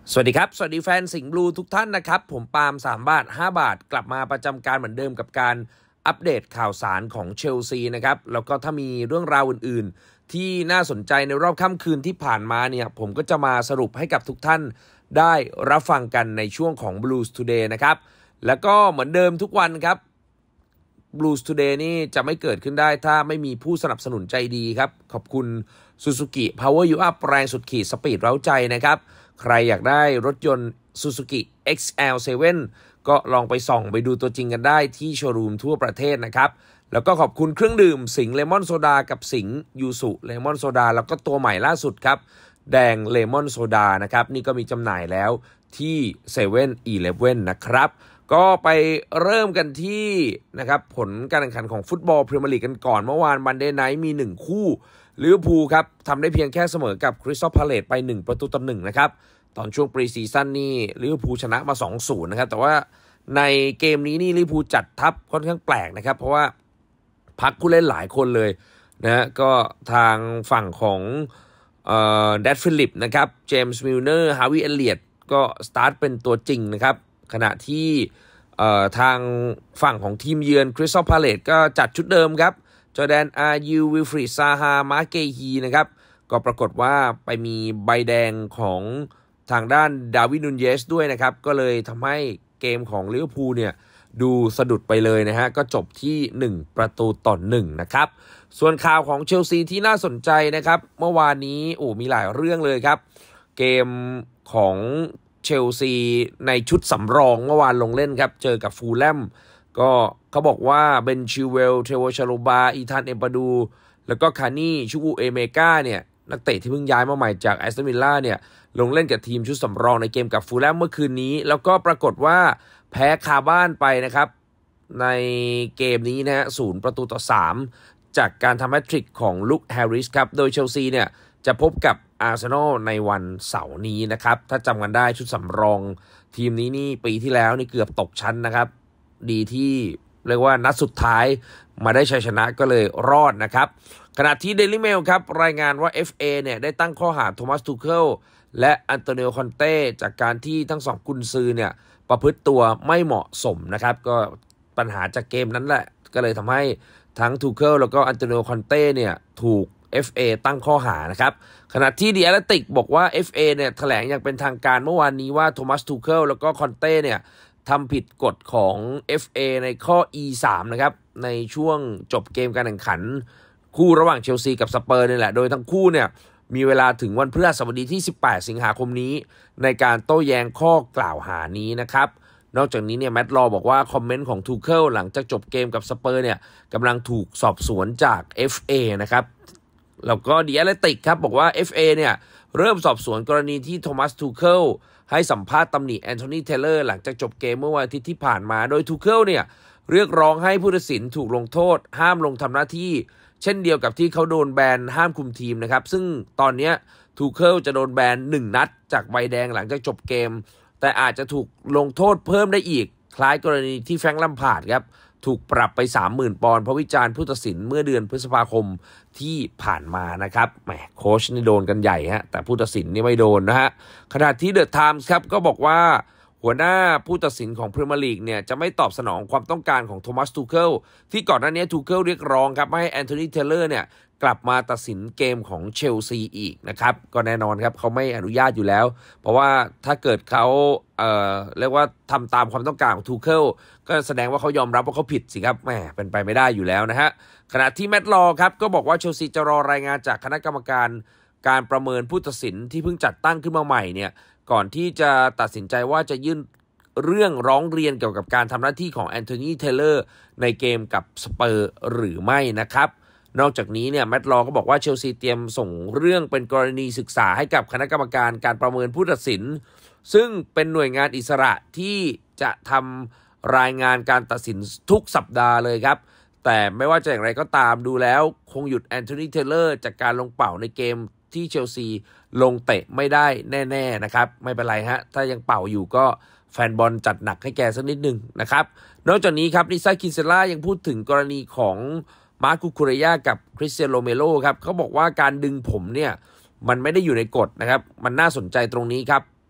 สวัสดีครับสวัสดีแฟนสิงห์บลูทุกท่านนะครับผมปาล์ม3 บาท 5 บาทกลับมาประจำการเหมือนเดิมกับการอัปเดตข่าวสารของเชลซีนะครับแล้วก็ถ้ามีเรื่องราวอื่นๆที่น่าสนใจในรอบค่ำคืนที่ผ่านมาเนี่ยผมก็จะมาสรุปให้กับทุกท่านได้รับฟังกันในช่วงของ Blues Today นะครับแล้วก็เหมือนเดิมทุกวันครับ Blues Today นี่จะไม่เกิดขึ้นได้ถ้าไม่มีผู้สนับสนุนใจดีครับขอบคุณ Suzuki Power You Up แรงสุดขีดสปีดเร้าใจนะครับใครอยากได้รถยนต์ Suzuki XL7 ก็ลองไปส่องไปดูตัวจริงกันได้ที่โชว์รูมทั่วประเทศนะครับแล้วก็ขอบคุณเครื่องดื่มสิงห์เลมอนโซดากับสิงห์ยูสุเลมอนโซดาแล้วก็ตัวใหม่ล่าสุดครับแดงเลมอนโซดานะครับนี่ก็มีจำหน่ายแล้วที่7-Eleven นะครับก็ไปเริ่มกันที่นะครับผลการแข่งขันของฟุตบอลพรีเมียร์ลีกกันก่อนเมื่อวานมันเดย์ไนท์มี1คู่ลิเวอร์พูลครับทำได้เพียงแค่เสมอกับคริสตัลพาเลซไป1-1นะครับตอนช่วงปรีซีซั่นนี่ลิเวอร์พูลชนะมา 2-0 นะครับแต่ว่าในเกมนี้นี่ลิเวอร์พูลจัดทัพค่อนข้างแปลกนะครับเพราะว่าพักผู้เล่นหลายคนเลยนะก็ทางฝั่งของแดดฟิลิปนะครับเจมส์มิลเนอร์ฮาวิเอเลียตก็สตาร์ทเป็นตัวจริงนะครับขณะที่ทางฝั่งของทีมเยือนคริสตัลพาเลซก็จัดชุดเดิมครับจอร์แดนอายูวิลฟรีดซาฮามาร์เกฮีนะครับก็ปรากฏว่าไปมีใบแดงของทางด้านดาร์วิน นูนเยสด้วยนะครับก็เลยทำให้เกมของลิเวอร์พูลเนี่ยดูสะดุดไปเลยนะฮะก็จบที่1-1นะครับส่วนข่าวของเชลซีที่น่าสนใจนะครับเมื่อวานนี้มีหลายเรื่องเลยครับเกมของเชลซีในชุดสำรองเมื่อวานลงเล่นครับเจอกับฟูลแลมก็เขาบอกว่าเบนชิเวลเทโวชาโลบาอีธานเอมปาดูแล้วก็คานี่ชูกูเอเมกาเนี่ยนักเตะที่เพิ่งย้ายมาใหม่จากแอสตันวิลล่าเนี่ยลงเล่นกับทีมชุดสำรองในเกมกับฟูลแลมเมื่อคืนนี้แล้วก็ปรากฏว่าแพ้คาบ้านไปนะครับในเกมนี้นะฮะ0-3จากการทำแฮตทริกของลุคแฮร์ริสครับโดยเชลซีเนี่ยจะพบกับอาร์เซนอลในวันเสาร์นี้นะครับถ้าจำกันได้ชุดสำรองทีมนี้นี่ปีที่แล้วนี่เกือบตกชั้นนะครับดีที่เรียกว่านัดสุดท้ายมาได้ชัยชนะก็เลยรอดนะครับขณะที่ Daily Mail ครับรายงานว่า FA เนี่ยได้ตั้งข้อหาโทมัส ทูเคิลและอันโตนิโอ คอนเต้จากการที่ทั้งสองกุนซือเนี่ยประพฤติตัวไม่เหมาะสมนะครับก็ปัญหาจากเกมนั้นแหละก็เลยทำให้ทั้งทูเคิลแล้วก็อันโตนิโอ คอนเต้เนี่ยถูกFA ตั้งข้อหานะครับขณะที่ The Athletic บอกว่า FA เนี่ยแถลงอย่างเป็นทางการเมื่อวานนี้ว่าโทมัส ทูเคิลแล้วก็คอนเต้เนี่ยทำผิดกฎของ FA ในข้อ E3 นะครับในช่วงจบเกมการแข่งขันคู่ระหว่างเชลซีกับสเปอร์นี่แหละโดยทั้งคู่เนี่ยมีเวลาถึงวันพฤหัสบดีที่18 สิงหาคมนี้ในการโต้แย้งข้อกล่าวหานี้นะครับนอกจากนี้เนี่ยแมตต์ลอบอกว่าคอมเมนต์ของทูเคิลหลังจากจบเกมกับสเปอร์เนี่ยกำลังถูกสอบสวนจาก FA นะครับแล้วก็ The Athletic ครับบอกว่า FA เนี่ยเริ่มสอบสวนกรณีที่โทมัส ทูเคิลให้สัมภาษณ์ตำหนิแอนโทนี เทเลอร์หลังจากจบเกมเมื่อวันอาทิตย์ที่ผ่านมาโดยทูเคิลเนี่ยเรียกร้องให้ผู้ตัดสินถูกลงโทษห้ามลงทำหน้าที่เช่นเดียวกับที่เขาโดนแบนห้ามคุมทีมนะครับซึ่งตอนนี้ทูเคิลจะโดนแบน1 นัดจากใบแดงหลังจากจบเกมแต่อาจจะถูกลงโทษเพิ่มได้อีกคล้ายกรณีที่แฟรงค์ แลมพาร์ดครับถูกปรับไป 30,000 ปอนด์เพราะวิจารณ์ผู้ตัดสินเมื่อเดือนพฤษภาคมที่ผ่านมานะครับแหมโค้ชนี่โดนกันใหญ่ฮะแต่ผู้ตัดสินนี่ไม่โดนนะฮะขณะที่เดอะไทมส์ครับก็บอกว่าหัวหน้าผู้ตัดสินของพรีเมียร์ลีกเนี่ยจะไม่ตอบสนองความต้องการของโทมัส ทูเคิลที่ก่อนหน้านี้ทูเคิลเรียกร้องครับให้แอนโทนี เทเลอร์เนี่ยกลับมาตัดสินเกมของเชลซีอีกนะครับก็แน่นอนครับเขาไม่อนุญาตอยู่แล้วเพราะว่าถ้าเกิดเขาเรียกว่าทำตามความต้องการของทูเคิลก็แสดงว่าเขายอมรับว่าเขาผิดสิครับแหมเป็นไปไม่ได้อยู่แล้วนะฮะขณะที่แมตต์ลอครับก็บอกว่าเชลซีจะรอรายงานจากคณะกรรมการการประเมินผู้ตัดสินที่เพิ่งจัดตั้งขึ้นมาใหม่เนี่ยก่อนที่จะตัดสินใจว่าจะยื่นเรื่องร้องเรียนเกี่ยวกับการทำหน้าที่ของแอนโทนี เทเลอร์ในเกมกับสเปอร์หรือไม่นะครับนอกจากนี้เนี่ยแมตต์ลอก็บอกว่าเชลซีเตรียมส่งเรื่องเป็นกรณีศึกษาให้กับคณะกรรมการการประเมินผู้ตัดสินซึ่งเป็นหน่วยงานอิสระที่จะทำรายงานการตัดสินทุกสัปดาห์เลยครับแต่ไม่ว่าจะอย่างไรก็ตามดูแล้วคงหยุดแอนโทนี เทเลอร์จากการลงเป่าในเกมที่เชลซีลงเตะไม่ได้แน่ๆนะครับไม่เป็นไรฮะถ้ายังเป่าอยู่ก็แฟนบอลจัดหนักให้แกสักนิดนึงนะครับนอกจากนี้ครับลิซ่า คินเซล่ายังพูดถึงกรณีของมาร์ค คูคูเรยากับคริสเตียโน โรเมโรครับเขาบอกว่าการดึงผมเนี่ยมันไม่ได้อยู่ในกฎนะครับมันน่าสนใจตรงนี้ครับ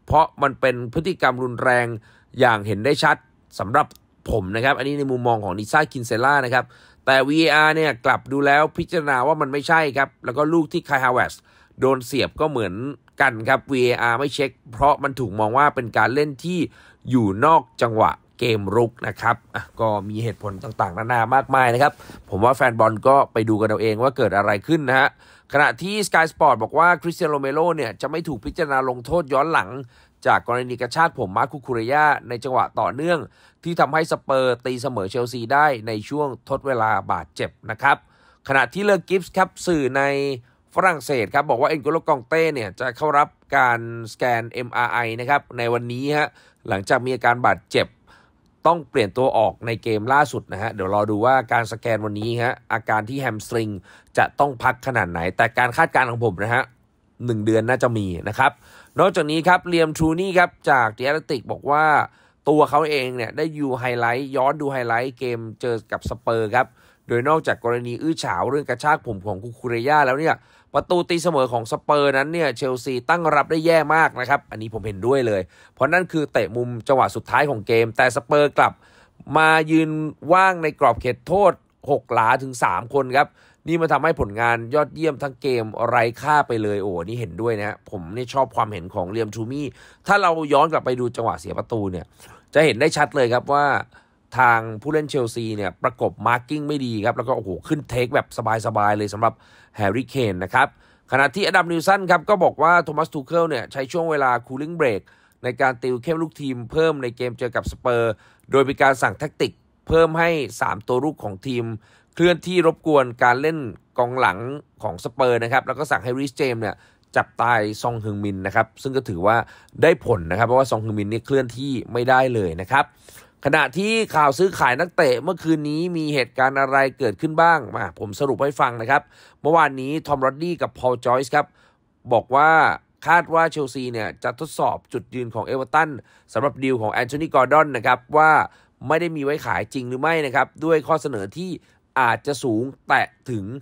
เพราะมันเป็นพฤติกรรมรุนแรงอย่างเห็นได้ชัดสำหรับผมนะครับอันนี้ในมุมมองของนิซ่าคินเซล่านะครับแต่ VAR เนี่ยกลับดูแล้วพิจารณาว่ามันไม่ใช่ครับแล้วก็ลูกที่คายฮาวเวร์สโดนเสียบก็เหมือนกันครับ VAR ไม่เช็คเพราะมันถูกมองว่าเป็นการเล่นที่อยู่นอกจังหวะเกมรุกนะครับก็มีเหตุผลต่างๆนานามากมายนะครับผมว่าแฟนบอลก็ไปดูกันเอาเองว่าเกิดอะไรขึ้นนะฮะขณะที่ Sky Sport บอกว่าคริสเตียโนโรเมโรเนี่ยจะไม่ถูกพิจารณาลงโทษย้อนหลังจากกรณีกระชากผมมาร์ค คูคูเรย่าในจังหวะต่อเนื่องที่ทำให้สเปอร์ตีเสมอเชลซีได้ในช่วงทดเวลาบาดเจ็บนะครับขณะที่เลอกิฟส์ครับสื่อในฝรั่งเศสครับบอกว่าเอ็นโกโลกองเต้เนี่ยจะเข้ารับการสแกน MRI นะครับในวันนี้ฮะหลังจากมีอาการบาดเจ็บต้องเปลี่ยนตัวออกในเกมล่าสุดนะฮะเดี๋ยวรอดูว่าการสแกนวันนี้ฮะอาการที่แฮมสตริงจะต้องพักขนาดไหนแต่การคาดการณ์ของผมนะฮะ1 เดือนน่าจะมีนะครับนอกจากนี้ครับเลียมทรูนี่ครับจากเดอะแอตเลติกบอกว่าตัวเขาเองเนี่ยได้ย้อนดูไฮไลท์เกมเจอกับสเปอร์ครับโดยนอกจากกรณีอื้อฉาวเรื่องกระชากผมของคูคูเรย่าแล้วเนี่ยประตูตีเสมอของสเปอร์นั้นเนี่ยเชลซีตั้งรับได้แย่มากนะครับอันนี้ผมเห็นด้วยเลยเพราะนั่นคือเตะมุมจังหวะสุดท้ายของเกมแต่สเปอร์กลับมายืนว่างในกรอบเขตโทษ6 หลาถึง3 คนครับนี่มาทำให้ผลงานยอดเยี่ยมทั้งเกมไร้ค่าไปเลยโอ้นี่เห็นด้วยนะผมนี่ชอบความเห็นของเลียมทูมี่ถ้าเราย้อนกลับไปดูจังหวะเสียประตูเนี่ยจะเห็นได้ชัดเลยครับว่าทางผู้เล่นเชลซีเนี่ยประกบมาร์กิ้งไม่ดีครับแล้วก็ขึ้นเทคแบบสบายๆเลยสำหรับแฮร์รี่เคนนะครับขณะที่อดัมนิวสันครับก็บอกว่าโทมัสทูเคิลเนี่ยใช้ช่วงเวลาคูลิ่งเบรกในการติวเข้มลูกทีมเพิ่มในเกมเจอกับสเปอร์โดยมีการสั่งแทคติกเพิ่มให้3 ตัวรุกของทีมเคลื่อนที่รบกวนการเล่นกองหลังของสเปอร์นะครับแล้วก็สั่งให้ริชเจมส์เนี่ยจับตายซองฮึงมินนะครับซึ่งก็ถือว่าได้ผลนะครับเพราะว่าซองฮึงมินนี่เคลื่อนที่ไม่ได้เลยนะครับขณะที่ข่าวซื้อขายนักเตะเมื่อคืนนี้มีเหตุการณ์อะไรเกิดขึ้นบ้างมาผมสรุปให้ฟังนะครับเมื่อวานนี้ทอม รอดดี้กับพอล จอยส์ครับบอกว่าคาดว่าเชลซีเนี่ยจะทดสอบจุดยืนของเอเวอร์ตันสำหรับดีลของแอนโทนี กอร์ดอนนะครับว่าไม่ได้มีไว้ขายจริงหรือไม่นะครับด้วยข้อเสนอที่อาจจะสูงแตะถึง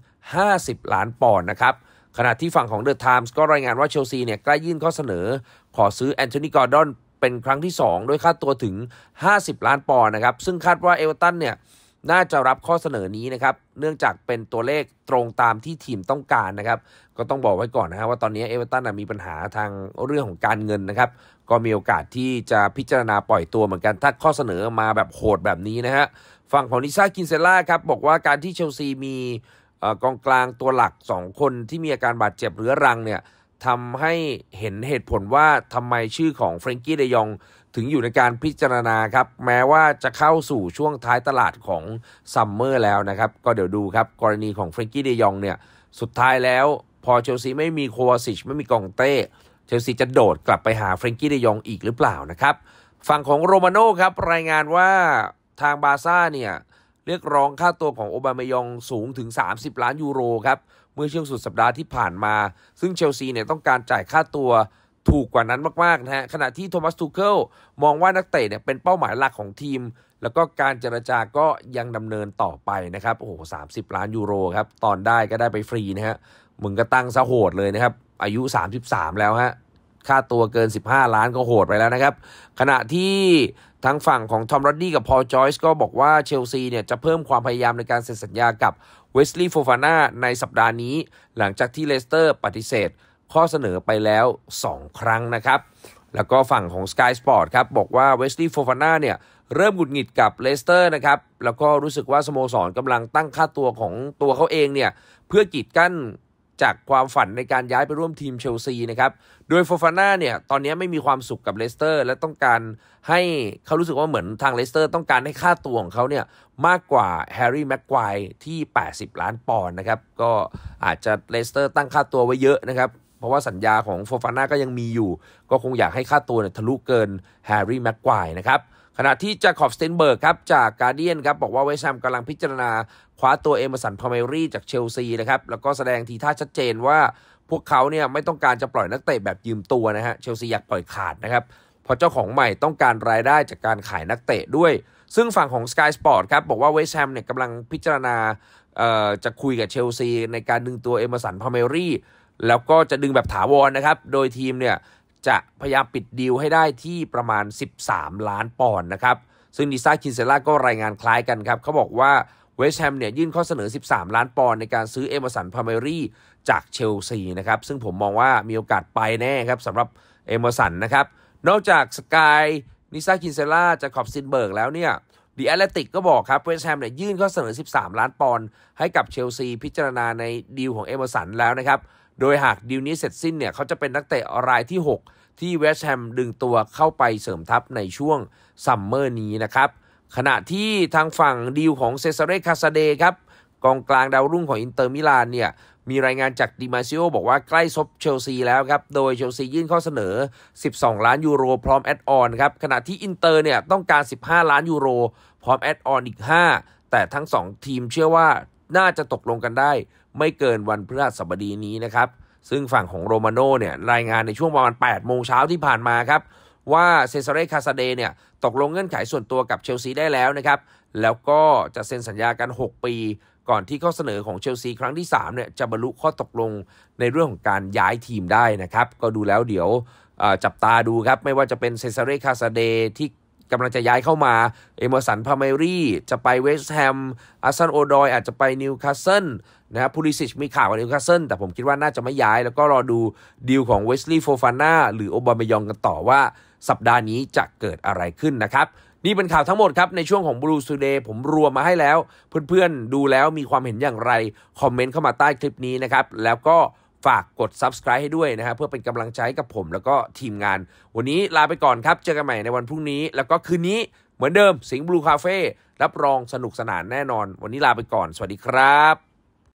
50 ล้านปอนด์นะครับขณะที่ฝั่งของเดอะไทมส์ก็รายงานว่าเชลซีเนี่ยใกล้ยื่นข้อเสนอขอซื้อแอนโทนี กอร์ดอนเป็นครั้งที่2ด้วยค่าตัวถึง50 ล้านปอนด์นะครับซึ่งคาดว่าเอเวอร์ตันเนี่ยน่าจะรับข้อเสนอนี้นะครับเนื่องจากเป็นตัวเลขตรงตามที่ทีมต้องการนะครับก็ต้องบอกไว้ก่อนนะฮะว่าตอนนี้เอเวอร์ตันมีปัญหาทางเรื่องของการเงินนะครับก็มีโอกาสที่จะพิจารณาปล่อยตัวเหมือนกันถ้าข้อเสนอมาแบบโหดแบบนี้นะฮะฝั่งของนิซ่าคินเซล่าครับบอกว่าการที่เชลซีมีกองกลางตัวหลัก2 คนที่มีอาการบาดเจ็บเรื้อรังเนี่ยทำให้เห็นเหตุผลว่าทำไมชื่อของเฟรนกี้ เดยองถึงอยู่ในการพิจารณาครับแม้ว่าจะเข้าสู่ช่วงท้ายตลาดของซัมเมอร์แล้วนะครับก็เดี๋ยวดูครับกรณีของเฟรนกี้ เดยองเนี่ยสุดท้ายแล้วพอเชลซีไม่มีโควาซิชไม่มีกองเต้เชลซีจะโดดกลับไปหาเฟรนกี้ เดยองอีกหรือเปล่านะครับฝั่งของโรมาโน่ครับรายงานว่าทางบาร์ซ่าเนี่ยเรียกร้องค่าตัวของโอบามายองสูงถึง30 ล้านยูโรครับเมื่อช่วงสุดสัปดาห์ที่ผ่านมาซึ่งเชลซีเนี่ยต้องการจ่ายค่าตัวถูกกว่านั้นมากๆนะฮะขณะที่โทมัส ทูเคิลมองว่านักเตะเนี่ยเป็นเป้าหมายหลักของทีมแล้วก็การเจรจาก็ยังดำเนินต่อไปนะครับ30 ล้านยูโรครับตอนได้ก็ได้ไปฟรีนะฮะมึงก็ตั้งซะโหดเลยนะครับอายุ33แล้วฮะค่าตัวเกิน15 ล้านก็โหดไปแล้วนะครับขณะที่ทางฝั่งของทอม รอดดี้กับพอล จอยส์ก็บอกว่าเชลซีเนี่ยจะเพิ่มความพยายามในการเซ็นสัญญากับเวสลีย์ โฟฟาน่าในสัปดาห์นี้หลังจากที่เลสเตอร์ปฏิเสธข้อเสนอไปแล้ว2 ครั้งนะครับแล้วก็ฝั่งของ Sky Sport ครับบอกว่าเวสลีย์ โฟฟาน่าเนี่ยเริ่มหงุดหงิดกับเลสเตอร์นะครับแล้วก็รู้สึกว่าสโมสรกำลังตั้งค่าตัวของตัวเขาเองเนี่ยเพื่อกีดกั้นจากความฝันในการย้ายไปร่วมทีมเชลซีนะครับโดยโฟฟาน่าเนี่ยตอนนี้ไม่มีความสุขกับเลสเตอร์และต้องการให้เขารู้สึกว่าเหมือนทางเลสเตอร์ต้องการให้ค่าตัวของเขาเนี่ยมากกว่าแฮร์รี่ แม็กไกวร์ที่80 ล้านปอนด์นะครับก็อาจจะเลสเตอร์ตั้งค่าตัวไว้เยอะนะครับเพราะว่าสัญญาของโฟฟาน่าก็ยังมีอยู่ก็คงอยากให้ค่าตัวเนี่ยทะลุเกินแฮร์รี่ แม็กไกวร์นะครับขณะที่จาคอบ สเตนเบิร์กครับจากการ์เดียนครับบอกว่าเวสต์แฮมกำลังพิจารณาคว้าตัวเอเมอร์สัน พาเมรี่จากเชลซีนะครับแล้วก็แสดงทีท่าชัดเจนว่าพวกเขาเนี่ยไม่ต้องการจะปล่อยนักเตะแบบยืมตัวนะฮะเชลซีอยากปล่อยขาดนะครับเพราะเจ้าของใหม่ต้องการรายได้จากการขายนักเตะด้วยซึ่งฝั่งของ Sky Sport ครับบอกว่าเวสต์แฮมเนี่ยกำลังพิจารณาจะคุยกับเชลซีในการดึงตัวเอเมอร์สัน พาเมรี่แล้วก็จะดึงแบบถาวรนะครับโดยทีมเนี่ยจะพยายามปิดดีลให้ได้ที่ประมาณ13 ล้านปอนด์นะครับซึ่งนิซ่าคินเซล่าก็รายงานคล้ายกันครับเขาบอกว่าเวสต์แฮมเนี่ยยื่นข้อเสนอ13 ล้านปอนด์ในการซื้อเอเมอร์สัน พาเมรี่จากเชลซีนะครับซึ่งผมมองว่ามีโอกาสไปแน่ครับสำหรับเอเมอร์สันนะครับนอกจากสกายนิซ่าคินเซล่าจากขอบซินเบิร์กแล้วเนี่ยดิแอตเลติกก็บอกครับเวสต์แฮมเนี่ยยื่นข้อเสนอ13 ล้านปอนด์ให้กับเชลซีพิจารณาในดีลของเอเมอร์สันแล้วนะครับโดยหากดีลนี้เสร็จสิ้นเนี่ยเขาจะเป็นนักเตะรายที่6ที่เวสต์แฮมดึงตัวเข้าไปเสริมทัพในช่วงซัมเมอร์นี้นะครับขณะที่ทางฝั่งดีลของเซซาเร คาซาเดครับกองกลางดาวรุ่งของอินเตอร์มิลานเนี่ยมีรายงานจากดิมาซิโอบอกว่าใกล้ซบเชลซีแล้วครับโดยเชลซียื่นข้อเสนอ12 ล้านยูโรพร้อมแอดออนครับขณะที่อินเตอร์เนี่ยต้องการ15 ล้านยูโรพร้อมแอดออนอีก5แต่ทั้ง2ทีมเชื่อว่าน่าจะตกลงกันได้ไม่เกินวันพฤหัสบดีนี้นะครับซึ่งฝั่งของโรมาโน่เนี่ยรายงานในช่วงประมาณ 8 โมงเช้าที่ผ่านมาครับว่าเซซาเร คาซาเดเนี่ยตกลงเงื่อนไขส่วนตัวกับเชลซีได้แล้วนะครับแล้วก็จะเซ็นสัญญากัน6 ปีก่อนที่ข้อเสนอของเชลซีครั้งที่3เนี่ยจะบรรลุข้อตกลงในเรื่องของการย้ายทีมได้นะครับก็ดูแล้วเดี๋ยวจับตาดูครับไม่ว่าจะเป็นเซซาเร คาซาเดที่กำลังจะย้ายเข้ามาเอเมอร์สัน พาเมรี่จะไปเวสต์แฮมอาร์ซัน โอดอยอาจจะไปนิวคาสเซิลนะครับพูลิซิชมีข่าวกับนิวคาสเซิลแต่ผมคิดว่าน่าจะไม่ย้ายแล้วก็รอดูดีลของเวสลีย์ โฟฟาน่าหรือโอบามายองกันต่อว่าสัปดาห์นี้จะเกิดอะไรขึ้นนะครับนี่เป็นข่าวทั้งหมดครับในช่วงของ Blues Today ผมรวมมาให้แล้วเพื่อนๆดูแล้วมีความเห็นอย่างไรคอมเมนต์เข้ามาใต้คลิปนี้นะครับแล้วก็ฝากกด Subscribe ให้ด้วยนะครับเพื่อเป็นกำลังใจให้กับผมแล้วก็ทีมงานวันนี้ลาไปก่อนครับเจอกันใหม่ในวันพรุ่งนี้แล้วก็คืนนี้เหมือนเดิมสิงห์บลูคาเฟ่รับรองสนุกสนานแน่นอนวันนี้ลาไปก่อนสวัสดีครับ